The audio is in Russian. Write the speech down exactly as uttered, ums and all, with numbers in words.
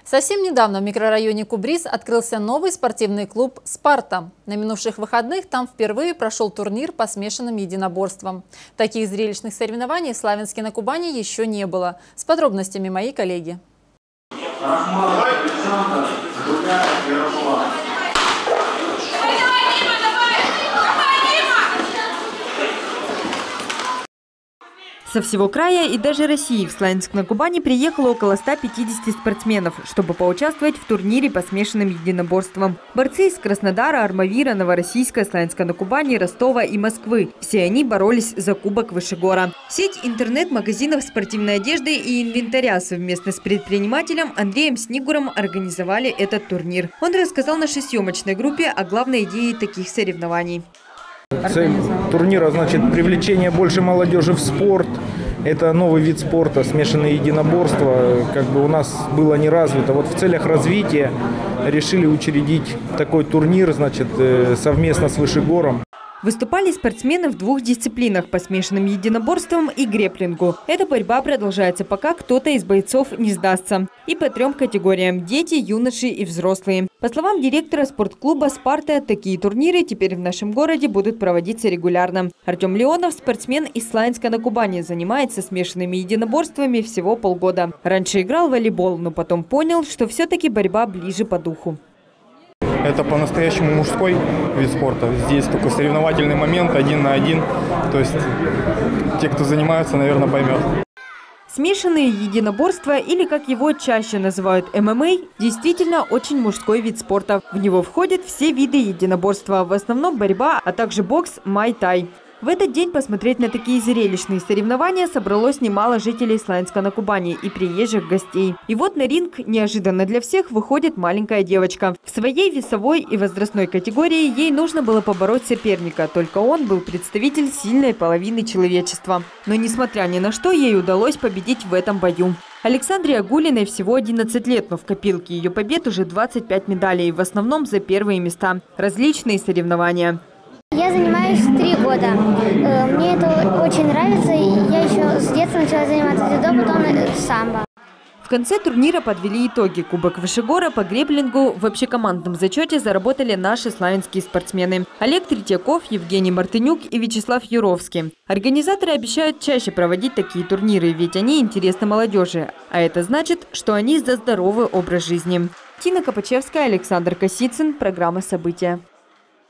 Совсем недавно в микрорайоне Кубрис открылся новый спортивный клуб «Спарта». На минувших выходных там впервые прошел турнир по смешанным единоборствам. Таких зрелищных соревнований в Славянске на Кубани еще не было. С подробностями мои коллеги. Со всего края и даже России в Славянск на Кубани приехало около ста пятидесяти спортсменов, чтобы поучаствовать в турнире по смешанным единоборствам. Борцы из Краснодара, Армавира, Новороссийска, Славянска на Кубани, Ростова и Москвы. Все они боролись за кубок Вышегора. Сеть интернет-магазинов спортивной одежды и инвентаря совместно с предпринимателем Андреем Снигуром организовали этот турнир. Он рассказал нашей съемочной группе о главной идее таких соревнований. Цель турнира, значит, привлечение больше молодежи в спорт. Это новый вид спорта, смешанные единоборства. Как бы у нас было не развито. Вот в целях развития решили учредить такой турнир, значит, совместно с Вышегором. Выступали спортсмены в двух дисциплинах – по смешанным единоборствам и грэпплингу. Эта борьба продолжается, пока кто-то из бойцов не сдастся. И по трем категориям – дети, юноши и взрослые. По словам директора спортклуба «Спарта», такие турниры теперь в нашем городе будут проводиться регулярно. Артем Леонов, спортсмен из Славянска на Кубани, занимается смешанными единоборствами всего полгода. Раньше играл в волейбол, но потом понял, что все-таки борьба ближе по духу. Это по-настоящему мужской вид спорта. Здесь только соревновательный момент, один на один. То есть те, кто занимается, наверное, поймет. Смешанные единоборства, или как его чаще называют эм эм а, действительно очень мужской вид спорта. В него входят все виды единоборства, в основном борьба, а также бокс, май-тай. В этот день посмотреть на такие зрелищные соревнования собралось немало жителей Славянска на Кубани и приезжих гостей. И вот на ринг неожиданно для всех выходит маленькая девочка. В своей весовой и возрастной категории ей нужно было побороть соперника, только он был представитель сильной половины человечества. Но несмотря ни на что, ей удалось победить в этом бою. Александре Агулиной всего одиннадцать лет, но в копилке ее побед уже двадцать пять медалей, в основном за первые места. Различные соревнования. Я занимаюсь три года. Мне это очень нравится. Я еще с детства начала заниматься дзюдо, потом самбо. В конце турнира подвели итоги. Кубок Вышегора по грэпплингу в общекомандном зачете заработали наши славянские спортсмены. Олег Третьяков, Евгений Мартынюк и Вячеслав Юровский. Организаторы обещают чаще проводить такие турниры, ведь они интересны молодежи. А это значит, что они за здоровый образ жизни. Тина Копачевская, Александр Косицын. Программа «События».